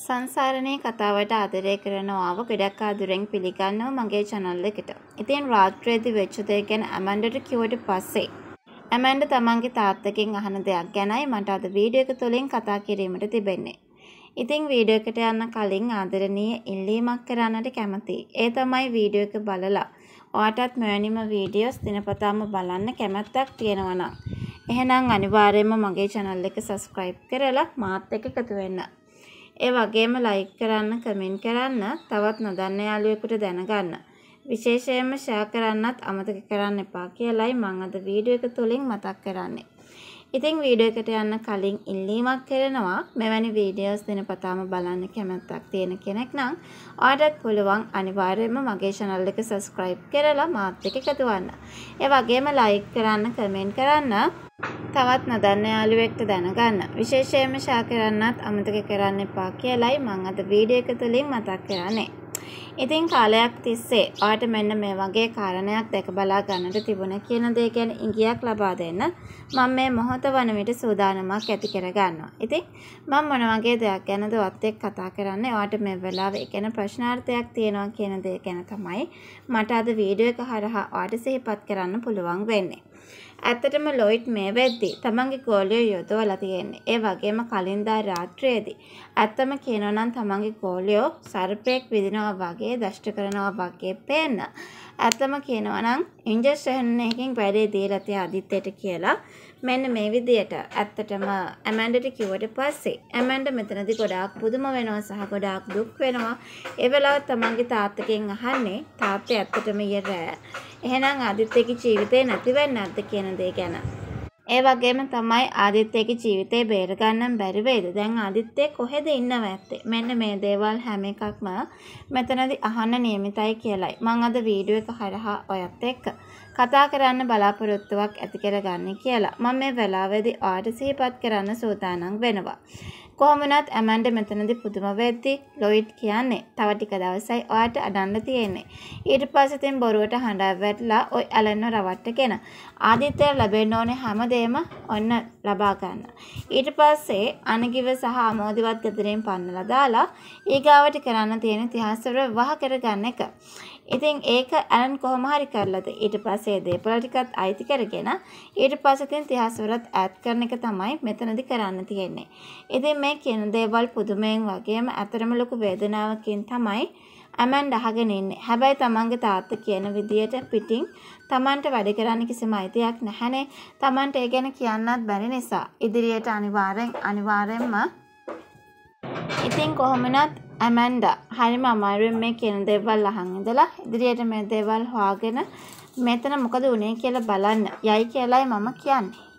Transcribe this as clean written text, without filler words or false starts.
සංසාරණේ කතාවට ආදරය කරනවාව ගොඩක් ආදරෙන් පිළිගන්නවා මගේ channel එකට. ඉතින් රාත්‍රියේදී වෙච්ච දේ ගැන ඇමන්ඩට කිව්වට පස්සේ ඇමන්ඩ තමන්ගේ තාත්තගෙන් අහන දෙයක් ගැනයි මට අද වීඩියෝ එක තුලින් කතා කිරීමට තිබෙන්නේ. ඉතින් වීඩියෝ එකට යන්න කලින් ආදරණීය ඉල්ලීමක් කරන්නට කැමතියි. ඒ තමයි වීඩියෝ එක බලලා ඔයාටත් මෙවැනිම වීඩියෝස් දිනපතාම බලන්න කැමැත්තක් තියෙනවා නම් එහෙනම් අනිවාර්යයෙන්ම මගේ channel එක subscribe කරලා මාත් එක්ක එකතු වෙන්න. ඒ වගේම like කරන්න, comment කරන්න, තවත් නොදන්න යාළුවෙකුට දැනගන්න. විශේෂයෙන්ම share කරන්නත් අමතක කරන්න එපා කියලායි මම අද වීඩියෝ එක තුලින් මතක් කරන්නේ. ඉතින් වීඩියෝ එකට යන්න කලින් ඉල්ලීමක් කරනවා මෙවැනි වීඩියෝස් දිනපතාම බලන්න කැමැත්තක් තියෙන කෙනෙක් නම් ඔයාලට පුළුවන් අනිවාර්යයෙන්ම මගේ channel එක subscribe කරලා මාත් එක්ක එකතු වෙන්න. ඒ වගේම like කරන්න, comment කරන්න, තවත් නොදන්න යාළුවෙක්ට දැනගන්න. විශේෂයෙන්ම share කරන්නත් අමතක කරන්න එපා කියලායි මම අද වීඩියෝ එක තුලින් මතක් කරන්නේ. ඉතින් කාලයක් තිස්සේ ඔයාට මෙන්න මේ වගේ කාරණයක් දැක බලා ගන්නට තිබුණ කියන දේ ගැන ඉඟියක් ලබා දෙන්න මම මේ මොහොත වන විට සූදානමක් ඇති කර ගන්නවා. ඉතින් මම මොන වගේ දෙයක් ගැනද ඔයත් එක්ක කතා කරන්නේ? ඔයාට මේ වෙලාවේ ඒ ගැන ප්‍රශ්නාර්ථයක් තියෙනවා කියන දේ ගැන තමයි මට අද වීඩියෝ එක හරහා ඔයාට සිහිපත් කරන්න පුළුවන් වෙන්නේ. ඇත්තටම ලොයිඩ් මේ වෙද්දී තමන්ගේ ගෝලියෝ යොදවලා තියෙන්නේ. ඒ වගේම කලින්දා රාත්‍රියේදී ඇත්තම කියනවා නම් තමන්ගේ ගෝලියෝ සර්පෙක් විදිනවා වගේ දෂ්ට කරනවා වගේ පේන්න. ඇත්තම කියනවා නම් ඉන්ජෙක්ෂන් එකකින් වැඩේ දීලා තිය අදිත්තයට කියලා මෙන්න මේ විදියට ඇත්තටම ඇමන්ඩට කිව්වට පස්සේ ඇමන්ඩ මෙතනදී ගොඩාක් පුදුම වෙනවා සහ ගොඩාක් දුක් වෙනවා. ඒ වෙලාවට තමන්ගේ තාත්තගෙන් අහන්නේ තාත්තේ ඇත්තටම ඊයේ රෑ එහෙනම් ආදිත්‍යගේ ජීවිතේ නැති වෙන්නේ නැද්ද කියන දේ ගැන. ඒ වගේම තමයි ආදිත්‍යගේ ජීවිතේ බේර ගන්න බැරි වෙයිද? දැන් ආදිත්‍ය කොහෙද ඉන්නව ඇත්තේ? මෙන්න මේ දේවල් හැම එකක්ම මෙතනදී අහන්න නියමිතයි කියලයි මම අද වීඩියෝ එක හරහා ඔයත් එක්ක කතා කරන්න බලාපොරොත්තුවක් ඇති කරගන්නේ කියලා මම මේ වෙලාවේදී ඔයාට සිහිපත් කරන්න සූදානම් වෙනවා. කොහොම වුණත් ඇමන්ඩ මෙතනදී පුදුම වෙද්දි ලොයිඩ් කියන්නේ තව ටික දවසයි ඔයාට අඩන්න තියෙන්නේ. ඊට පස්සේ තින් බොරුවට හඬා වැටලා ඔය ඇලෙන්න රවට්ටගෙන ආදිත්‍ය ලැබෙන්න ඕනේ හැමදේම ඔන්න ලබා ගන්න. ඊට පස්සේ අනගිව සහ අමෝදිවත් ගෙදරින් පන්නලා දාලා ඊගාවට කරන්න තියෙන ඉතිහාසවල වහ කරගන්න එක. ඉතින් ඒක ඇලන් කොහොම හරි කරලාද ඊට පස්සේ දේපල ටිකත් අයිති කරගෙන ඊට පස්සේ තින් ඉතිහාසවලත් ඈඩ් කරන එක තමයි මෙතනදී කරන්න තියෙන්නේ. ඉතින් මේ කියන දේවල් පුදුමයෙන් වගේම අතරම ලොකු වේදනාවකින් තමයි ඇමන්ඩ අහගෙන ඉන්නේ. හැබැයි තමන්ගේ තාත්තා කියන විදියට පිටින් තමන්ට වැඩ කරන්න කිසිම අයිතියක් නැහැනේ. තමන්ට ඒ ගැන කියන්නත් බැරි නිසා ඉදිරියට අනිවාර්යෙන්ම ඉතින් කොහොමනත් ඇමන්ඩ හරිම අමාරුවෙන් මේ කියන දේවල් අහන් ඉඳලා ඉදිරියට මේ දේවල් හොයාගෙන මෙතන මොකද වුනේ කියලා බලන්න යයි කියලායි මම කියන්නේ.